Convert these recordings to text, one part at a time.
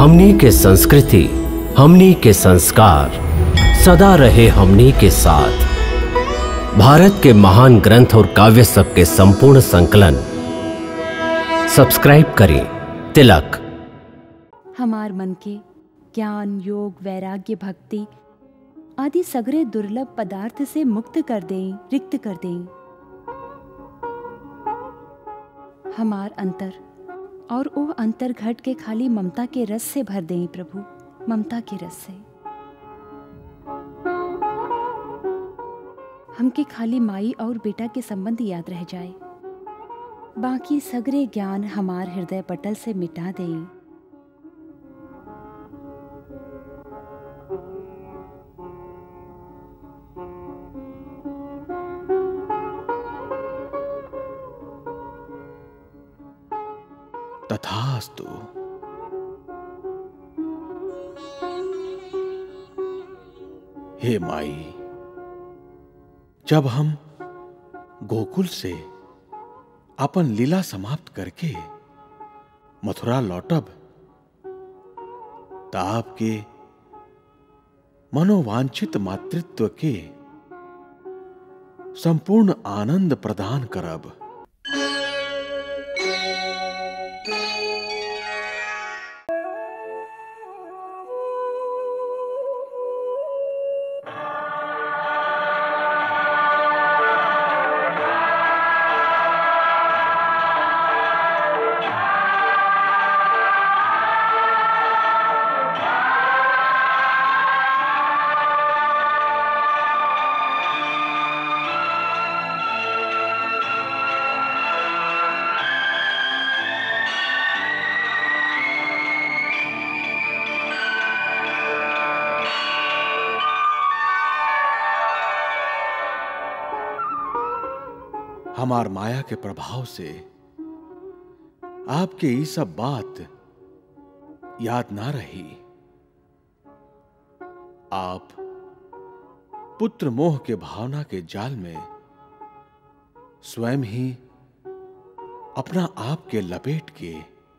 हमनी के संस्कृति, हमनी के संस्कार सदा रहे हमनी के साथ। भारत के महान ग्रंथ और काव्य सब के संपूर्ण संकलन सब्सक्राइब करें तिलक। हमार मन के ज्ञान, योग, वैराग्य, भक्ति आदि सगरे दुर्लभ पदार्थ से मुक्त कर दें, रिक्त कर दें। हमार अंतर और वो अंतर घट के खाली ममता के रस से भर दें प्रभु, ममता के रस से। हमके खाली माई और बेटा के संबंध याद रह जाए, बाकी सगरे ज्ञान हमार हृदय पटल से मिटा दें। तथास्तु। हे माई, जब हम गोकुल से अपन लीला समाप्त करके मथुरा लौटब, त आपके मनोवांछित मातृत्व के संपूर्ण आनंद प्रदान करब। हमार माया के प्रभाव से आपके ये सब बात याद ना रही। आप पुत्र मोह के भावना के जाल में स्वयं ही अपना आप के लपेट के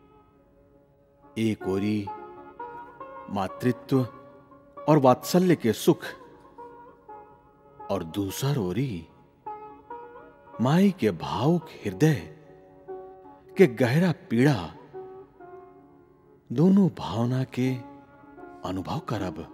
एक ओरी मातृत्व और वात्सल्य के सुख और दूसर ओरी माई के भावुक हृदय के गहरा पीड़ा दोनों भावना के अनुभव करब।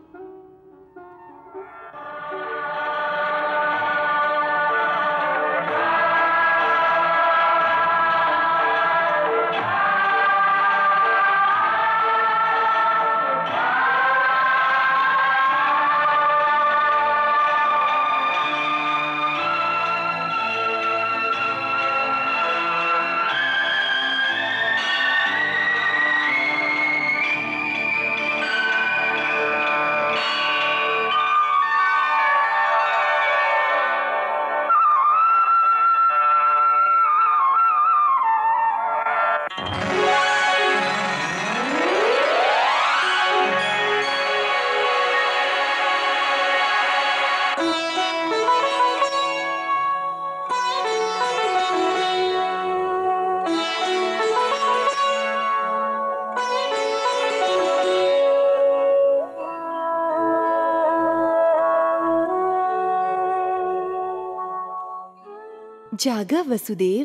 जागा वसुदेव।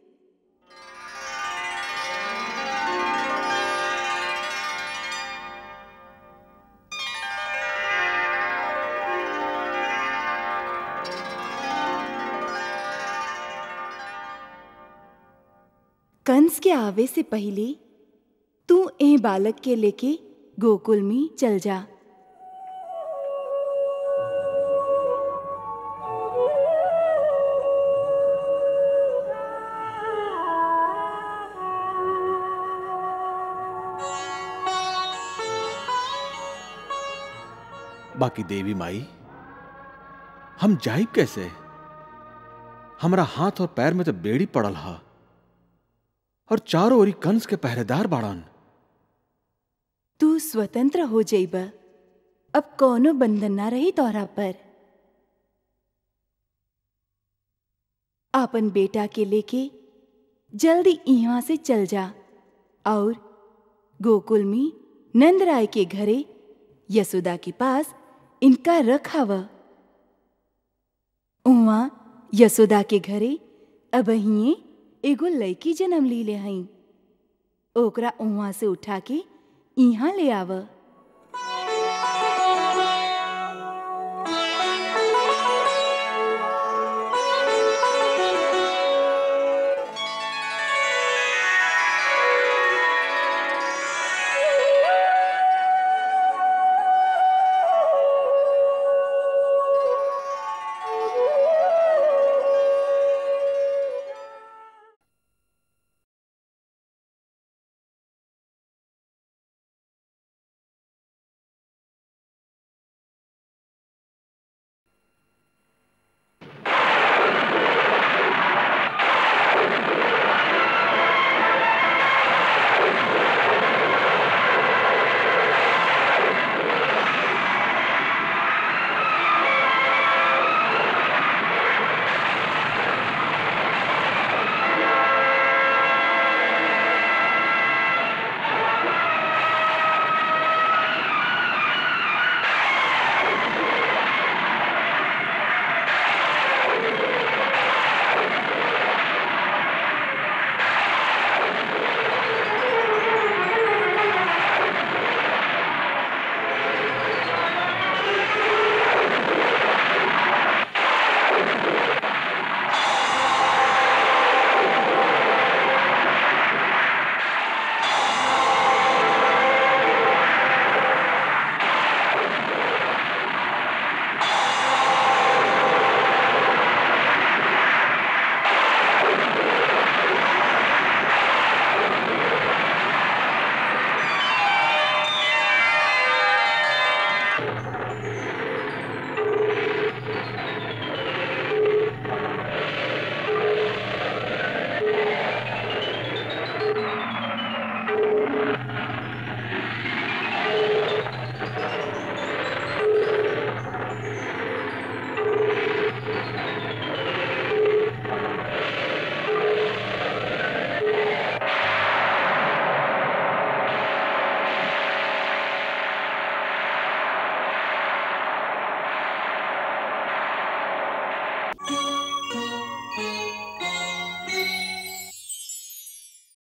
कंस के आवे से पहले तू ए बालक के लेके गोकुल में चल जा। बाकी देवी माई, हम जाइब कैसे? हमरा हाथ और पैर में तो बेड़ी पड़ल हा और चारों ओरी कंस के पहरेदार बाड़न। तू स्वतंत्र हो जाइब, अब कौनो बंधन ना रही तोहरा पर। आपन बेटा के लेके जल्दी यहाँ से चल जा और गोकुल में नंद राय के घरे यशोदा के पास इनका रखाव। उहाँ यशोदा के घरे अबहिए एगो लड़की जन्म लीले हई। ओकरा उहाँ से उठा के इहाँ ले आव।